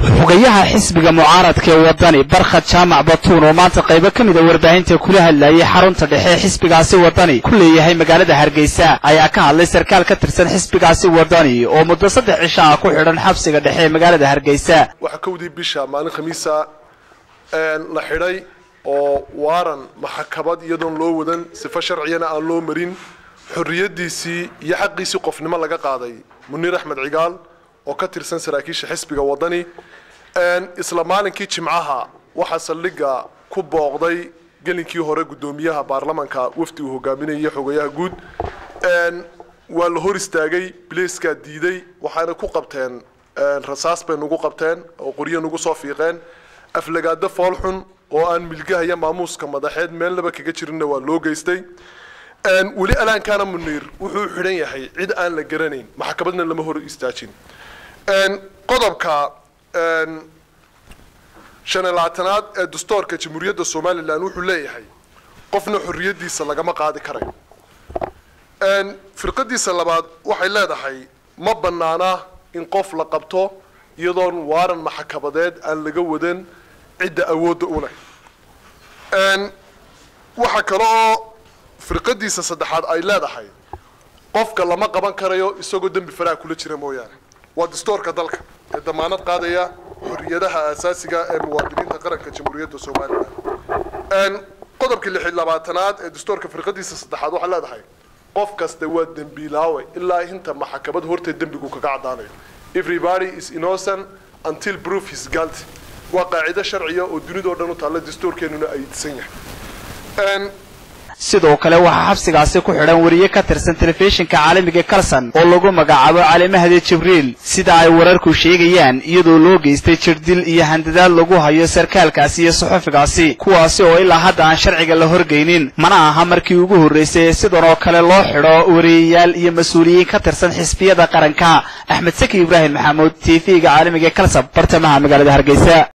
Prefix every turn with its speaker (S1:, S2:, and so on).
S1: xogayaha xisbiga mucaaradka ee wadani barkhad jaamac batuun oo maanta qaybo kamid ah warbaahinta kula hadlayay xarunta dhexe xisbigaasi wadani ku leeyahay magaalada Hargeysa ayaa ka hadlay sarkaal ka tirsan xisbigaasi wadani oo muddo 3 cisho ah ku xidhan xabsiga dhexe ee magaalada Hargeysa
S2: waxa ka wadii bisha maalin khamiisa la xidhay oo waaran maxkamad iyadoon loo wadan sifa sharciyana aan loo marin xurriyadiisii iyo xaqiisii qofnimo laga qaaday Munir Axmed Cigaal oo ka tirsan saraakiisha xisbiga wadani isla maalinkii Jimcaha waxa saldhiga ku booqday galinkii hore gudoomiyaha baarlamaanka wafdi uu hogaaminayay xogayaha guud waa la hor istaagay biliiska diiday waxaana ku qabteen rasaas bay nagu qabteen oo qoriyo nagu soo fiiqeen aflagaada foolxun oo aan milgaha maamuuska madaxeed meel laba kaga jirina waa loo geystay wali alaan kana Munir wuxuu xidhan yahay cid aan la garanayn maxkamadna lama hor istaajin qodobka shanalaatanaad ee dastuurka Jamhuuriyadda Soomaaliland wuxuu leeyahay qofna xurriyadiisa lagama qaadi karayo firqadiisa labaad waxay leedahay ma banaana in qof la qabto iyadoon waaran maxkamadeed aan laga wadan cid awood u leh waxa kale oo firqadiisa saddexaad ay leedahay qofka lama qaban karayo isagoo dambi faraha kula jira mooyaane waa dastuurka dalka ee damaanad qaadaya xurriyadaha asaasiga ee muwaadiniinta qaranka Jamhuuriyadda Soomaaliland qodobka 26aad ee dastuurka firqadiisa saddexaad waxa leedahay qof kasta waa dambiilaawe ilaa inta maxkamad horteed dambigu kaga cadaanayo everybody is innocent until proof is guilty waa qaacida sharciya oo dunida oo dhan u taala dastuurkeenuna ay disan yahay
S1: sidoo kale waxa xabsigaasi ku xidhan wariye ka tirsan telefishinka caalamiga Kalsan oo lagu magacaabo Cali Mahdi Jibriil sida ay wararku sheegayaan iyadoo loo geystay jirdil iyo handadaad lagu hayo sarkaalkaasi iyo saxafigaasi kuwaasi oo ilaa hadda aan sharciga la horgeynin mana aha markii ugu horeysay sidoo kale loo xidho wariyayaal iyo mas'uuliyiin ka tirsan xisbiyada qaranka Axmed Saki Ibrahim Maxamuud TV-ga caalamiga Kalsan bartamaha magaalada Hargeysa.